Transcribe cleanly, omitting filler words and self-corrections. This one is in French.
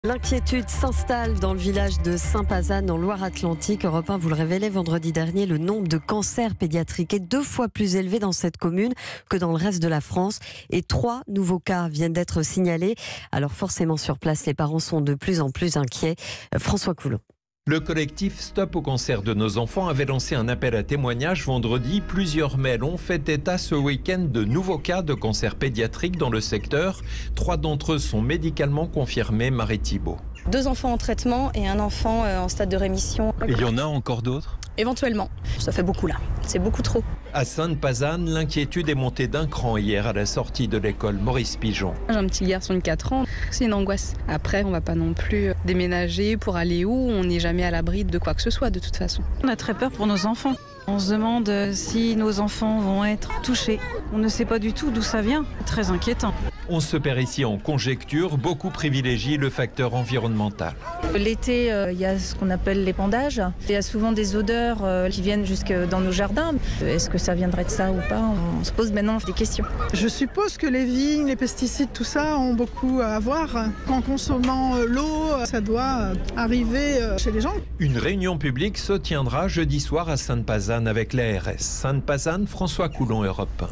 L'inquiétude s'installe dans le village de Saint-Pazanne en Loire-Atlantique. Europe 1 vous le révélait vendredi dernier, le nombre de cancers pédiatriques est 2 fois plus élevé dans cette commune que dans le reste de la France. Et 3 nouveaux cas viennent d'être signalés. Alors forcément sur place, les parents sont de plus en plus inquiets. François Coulon. Le collectif Stop au cancer de nos enfants avait lancé un appel à témoignages vendredi. Plusieurs mails ont fait état ce week-end de nouveaux cas de cancer pédiatrique dans le secteur. 3 d'entre eux sont médicalement confirmés. Marie Thibault. 2 enfants en traitement et un enfant en stade de rémission. Et il y en a encore d'autres ? Éventuellement. Ça fait beaucoup là. C'est beaucoup trop. À Sainte-Pazanne, l'inquiétude est montée d'un cran hier à la sortie de l'école Maurice Pigeon. J'ai un petit garçon de 4 ans, c'est une angoisse. Après, on va pas non plus déménager pour aller où, on n'est jamais à l'abri de quoi que ce soit de toute façon. On a très peur pour nos enfants. On se demande si nos enfants vont être touchés. On ne sait pas du tout d'où ça vient. C'est très inquiétant. On se perd ici en conjecture, beaucoup privilégient le facteur environnemental. L'été, il y a ce qu'on appelle l'épandage. Il y a souvent des odeurs qui viennent jusque dans nos jardins. Est-ce que ça viendrait de ça ou pas? On se pose maintenant des questions. Je suppose que les vignes, les pesticides, tout ça ont beaucoup à voir. En consommant l'eau, ça doit arriver chez les gens. Une réunion publique se tiendra jeudi soir à Sainte-Pazanne avec l'ARS. Sainte-Pazanne, François Coulon, Europe 1.